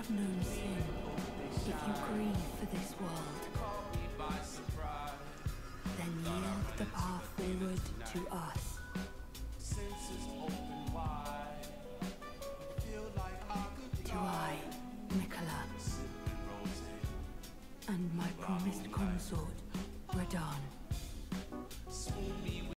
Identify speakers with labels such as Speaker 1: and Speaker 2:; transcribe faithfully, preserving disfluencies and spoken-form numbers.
Speaker 1: have known sin, if you grieve for this world, then yield the path forward to us. To I, miquella, and my promised consort, Radon.